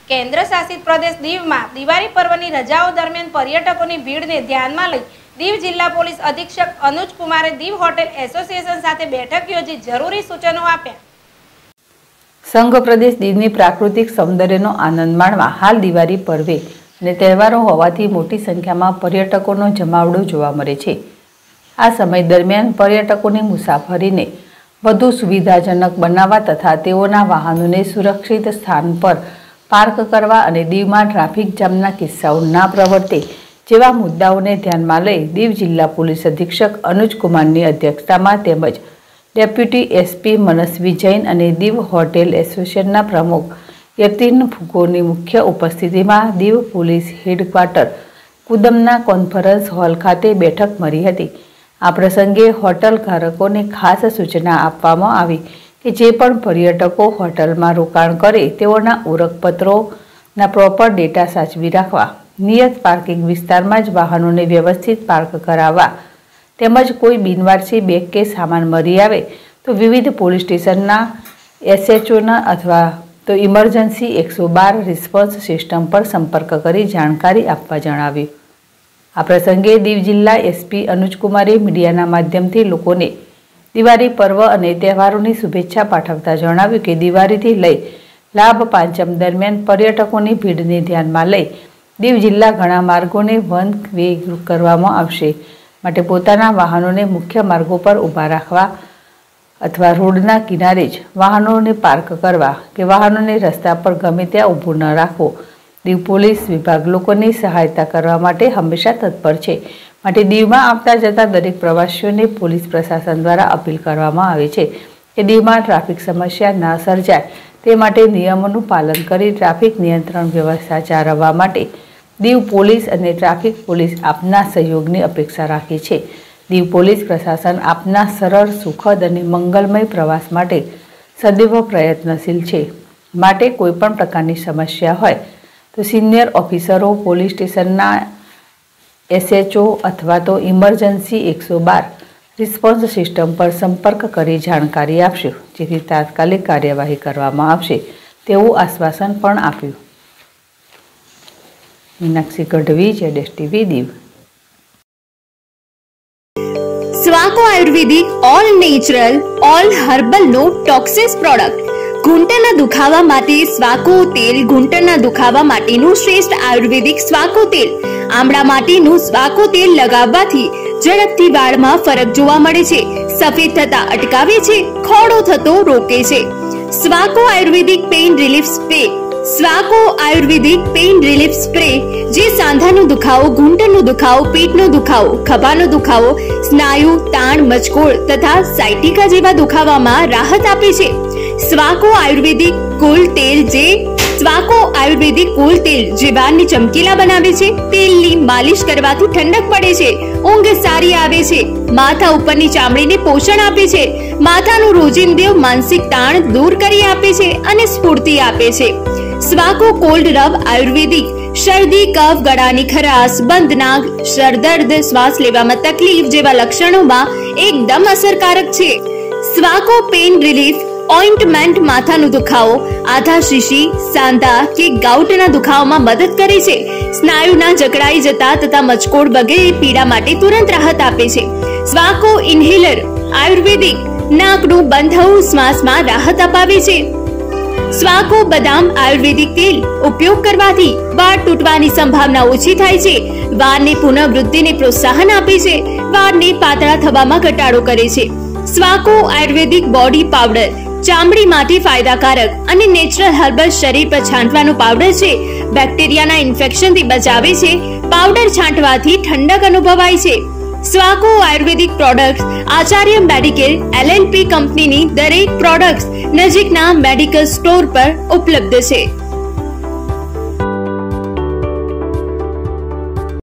કેન્દ્ર શાસિત પ્રદેશ દીવમાં દિવાળી પર્વની રજાઓ દરમિયાન પર્યટકોની ભીડને ધ્યાનમાં લઈ દીવ જિલ્લા પોલીસ અધિક્ષક અનુજ કુમારે દીવ હોટેલ એસોસિએશન સાથે બેઠક યોજી જરૂરી સૂચનો આપ્યા. સંઘ પ્રદેશ દીવની પ્રાકૃતિક સૌંદર્યનો આનંદ માણવા હાલ દિવાળી પર્વે અને તહેવારો હોવાથી મોટી સંખ્યામાં પર્યટકોનો જમાવડો જોવા મળે છે. આ સમય દરમિયાન પર્યટકોની મુસાફરીને વધુ સુવિધાજનક બનાવવા તથા તેઓના વાહનોને સુરક્ષિત સ્થાન પર પાર્ક કરવા અને દીવમાં ટ્રાફિક જામના કિસ્સાઓ ના પ્રવર્તે જેવા મુદ્દાઓને ધ્યાનમાં લઈ દીવ જિલ્લા પોલીસ અધિક્ષક અનુજ કુમારની અધ્યક્ષતામાં તેમજ ડેપ્યુટી એસપી મનસ્વી જૈન અને દીવ હોટેલ એસોસિએશનના પ્રમુખ યતીન ફુકોની મુખ્ય ઉપસ્થિતિમાં દીવ પોલીસ હેડક્વાર્ટર કુદમના કોન્ફરન્સ હોલ ખાતે બેઠક મળી હતી. આ પ્રસંગે હોટલ ધારકોને ખાસ સૂચના આપવામાં આવી કે જે પણ પર્યટકો હોટલમાં રોકાણ કરે તેઓના ઓળખપત્રોના પ્રોપર ડેટા સાચવી રાખવા, નિયત પાર્કિંગ વિસ્તારમાં જ વાહનોને વ્યવસ્થિત પાર્ક કરાવવા તેમજ કોઈ બિનવારસી બેગ કે સામાન મળી આવે તો વિવિધ પોલીસ સ્ટેશનના એસએચઓના અથવા તો ઇમરજન્સી 112 રિસ્પોન્સ સિસ્ટમ પર સંપર્ક કરી જાણકારી આપવા જણાવ્યું. આ પ્રસંગે દીવ જિલ્લા એસપી અનુજ કુમારે મીડિયાના માધ્યમથી લોકોને દિવાળી પર્વ અને તહેવારોની શુભેચ્છા પાઠવતા જણાવ્યું કે દિવાળીથી લઈ લાભ પાંચમ દરમિયાન પર્યટકોની ભીડને ધ્યાનમાં લઈ દીવ જિલ્લા ઘણા માર્ગોને વન વે કરવામાં આવશે. માટે પોતાના વાહનોને મુખ્ય માર્ગો પર ઊભા રાખવા અથવા રોડના કિનારે જ વાહનોને પાર્ક કરવા કે વાહનોને રસ્તા પર ગમે ત્યાં ઊભું ન રાખવું. દીવ પોલીસ વિભાગ લોકોની સહાયતા કરવા માટે હંમેશા તત્પર છે. માટે દીવમાં આવતા જતા દરેક પ્રવાસીઓને પોલીસ પ્રશાસન દ્વારા અપીલ કરવામાં આવે છે કે દીવમાં ટ્રાફિક સમસ્યા ન સર્જાય તે માટે નિયમોનું પાલન કરી ટ્રાફિક નિયંત્રણ વ્યવસ્થા જાળવવા માટે દીવ પોલીસ અને ટ્રાફિક પોલીસ આપના સહયોગની અપેક્ષા રાખે છે. દીવ પોલીસ પ્રશાસન આપના સરળ, સુખદ અને મંગલમય પ્રવાસ માટે સદૈવ પ્રયત્નશીલ છે. માટે કોઈપણ પ્રકારની સમસ્યા હોય તો સિનિયર ઓફિસરો, પોલીસ સ્ટેશનના એસએચઓ અથવા તો ઇમરજન્સી 112 રિસ્પોન્સ સિસ્ટમ પર સંપર્ક કરી જાણકારી આપશે, જેથી તાત્કાલિક કાર્યવાહી કરવામાં આવશે તેવું આશ્વાસન પણ આપ્યું. Minakshi Gadhvi, ZSTV Diu. Swaco ayurvedic all natural all herbal no toxins product. ઘૂંટણના દુખાવા માટે સ્વાકો તેલ. ઘૂંટણના દુખાવા માટેનું શ્રેષ્ઠ આયુર્વેદિક સ્વાકો તેલ. આમળા માટેનું સ્વાકો તેલ લગાવવાથી ઝડપથી વાળમાં ફરક જોવા મળે છે, સફેદ થતા અટકાવે છે, ખોડો થતો રોકે છે. Swaco ayurvedic pain relief spray. Swaco ayurvedic pain relief spray જે સાંધાનો દુખાવો, ઘૂંટણનો દુખાવો, પેટનો દુખાવો, ખભાનો દુખાવો, સ્નાયુ તાણ, મચકોડ તથા સાયટિકા જેવા દુખાવામાં રાહત આપે છે. સ્વાકો આયુર્વેદિક કુલ તેલ. જે સ્વાકો આયુર્વેદિક કુલ તેલ જે વાળને ચમકીલા બનાવે છે. તેલની માલિશ કરવાથી ઠંડક પડે છે, ઊંઘ સારી આવે છે, માથા ઉપરની ચામડીને પોષણ આપે છે, માથાનું રોજિંદુ માનસિક તાણ દૂર કરી આપે છે અને સ્ફૂર્તિ આપે છે. સ્વાકો કોલ્ડ રબ આયુર્વેદિક શરદી, કફ, ગળાની ખરાશ, બંધ નાક, સરદર્દ, શ્વાસ લેવામાં તકલીફ જેવા લક્ષણોમાં એકદમ અસરકારક છે. સ્વાકો પેઇન રિલીફ ઓઇન્ટમેન્ટ માથાનો દુખાવો, આધા શીશી, સાંધા કે ગાઉટના દુખાવામાં મદદ કરે છે. સ્નાયુના જકડાઈ જતા તથા મચકોડ વગેરે પીડા માટે તુરંત રાહત આપે છે. સ્વાકો ઇન્હેલર આયુર્વેદિક નાકનું બંધ થવું, શ્વાસમાં રાહત અપાવે છે. સ્વાકો બદામ આયુર્વેદિક તેલ ઉપયોગ કરવાથી વાળ તૂટવાની સંભાવના ઓછી થાય છે, વાળની પુનઃવૃદ્ધિને પ્રોત્સાહન આપે છે, વાળને પાતળા થવામાં ઘટાડો કરે છે. સ્વાકો આયુર્વેદિક બોડી પાવડર ચામડી માટે ફાયદાકારક અને નેચરલ હર્બલ શરીર પર છાંટવાનો પાવડર છે. બેક્ટેરિયાના ઇન્ફેક્શનથી બચાવે છે. પાવડર છાંટવાથી ઠંડક અનુભવાય છે. Swaco ayurvedic products Acharya medical LLP કંપનીની દરેક પ્રોડક્ટ્સ નજીકના મેડિકલ સ્ટોર પર ઉપલબ્ધ છે.